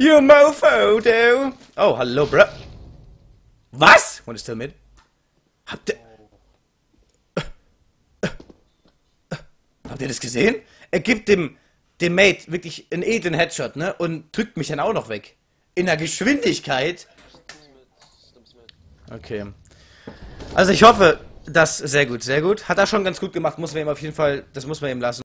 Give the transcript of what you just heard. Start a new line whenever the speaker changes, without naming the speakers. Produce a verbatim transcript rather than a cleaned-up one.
You mofo, du. Oh, hallo, bro. Was? One is still mid. Habt ihr... Habt ihr das gesehen? Er gibt dem, dem Mate wirklich einen edlen Headshot, ne? Und drückt mich dann auch noch weg. In der Geschwindigkeit. Okay. Also ich hoffe, das... Sehr gut, sehr gut. Hat er schon ganz gut gemacht. Muss man ihm auf jeden Fall... Das muss man ihm lassen.